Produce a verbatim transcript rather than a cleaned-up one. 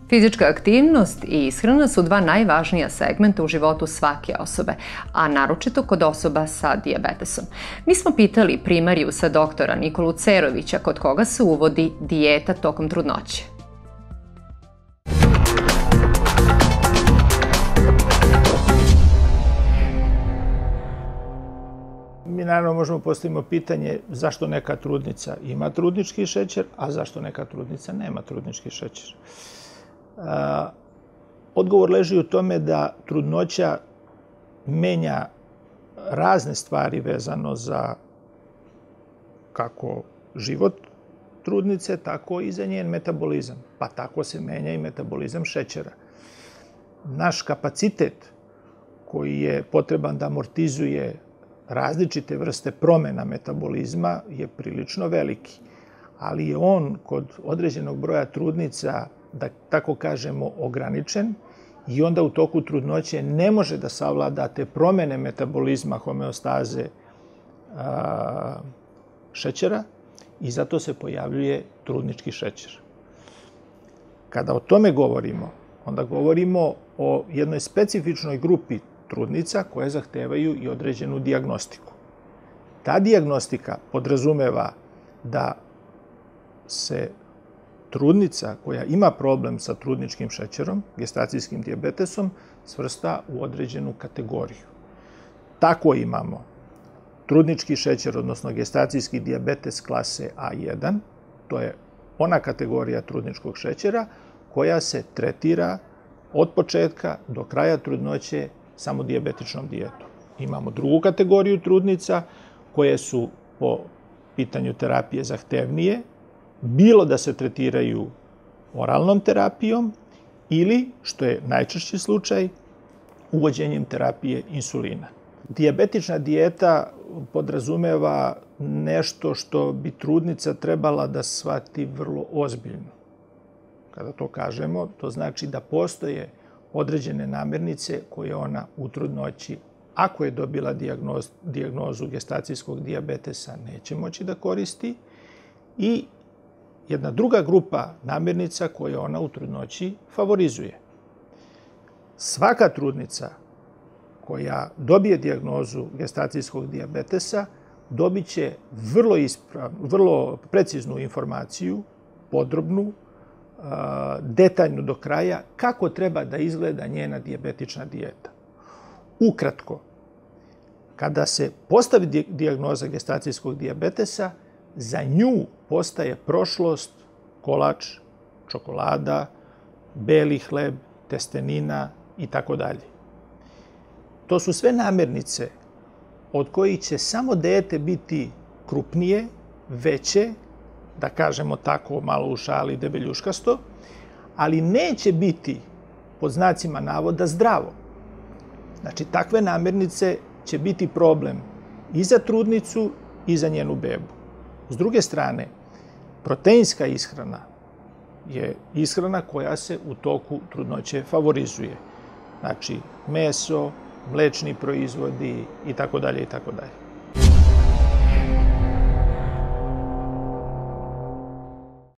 Fizička aktivnost i ishrana su dva najvažnija segmenta u životu svake osobe, a naročito kod osoba sa dijabetesom. Mi smo pitali primarijusa doktora Nikolu Cerovića kod koga se uvodi dijeta tokom trudnoće. Mi naravno možemo postaviti pitanje zašto neka trudnica ima trudnički šećer, a zašto neka trudnica nema trudnički šećer. Odgovor leži u tome da trudnoća menja razne stvari vezano za kako život trudnice, tako i za njen metabolizam. Pa tako se menja i metabolizam šećera. Naš kapacitet koji je potreban da amortizuje različite vrste promjena metabolizma je prilično veliki, ali je on kod određenog broja trudnica, da tako kažemo, ograničen i onda u toku trudnoće ne može da savlada te promjene metabolizma homeostaze šećera i zato se pojavljuje trudnički šećer. Kada o tome govorimo, onda govorimo o jednoj specifičnoj grupi trudnica koje zahtevaju i određenu dijagnostiku. Ta dijagnostika podrazumeva da se trudnica koja ima problem sa trudničkim šećerom, gestacijskim dijabetesom, svrsta u određenu kategoriju. Tako imamo trudnički šećer, odnosno gestacijski dijabetes klase A jedan, to je ona kategorija trudničkog šećera koja se tretira od početka do kraja trudnoće samo dijabetičnom dijetom. Imamo drugu kategoriju trudnica koje su po pitanju terapije zahtevnije, bilo da se tretiraju oralnom terapijom ili, što je najčešći slučaj, uvođenjem terapije insulina. Dijabetična dijeta podrazumeva nešto što bi trudnica trebala da shvati vrlo ozbiljno. Kada to kažemo, to znači da postoje određene namirnice koje ona u trudnoći, ako je dobila dijagnozu gestacijskog dijabetesa, neće moći da koristi, i jedna druga grupa namirnica koje ona u trudnoći favorizuje. Svaka trudnica koja dobije dijagnozu gestacijskog dijabetesa dobit će vrlo, isprav, vrlo preciznu informaciju, podrobnu, detaljnu do kraja, kako treba da izgleda njena dijabetična dijeta. Ukratko, kada se postavi dijagnoza gestacijskog dijabetesa, za nju postaje prošlost kolač, čokolada, beli hleb, testenina i tako dalje. To su sve namirnice od kojih će samo dete biti krupnije, veće, da kažemo tako malo u šali debeljuškasto, ali neće biti, pod znacima navoda, zdravo. Znači, takve namirnice će biti problem i za trudnicu i za njenu bebu. S druge strane, proteinska ishrana je ishrana koja se u toku trudnoće favorizuje. Znači, meso, mlečni proizvodi i tako dalje i tako dalje.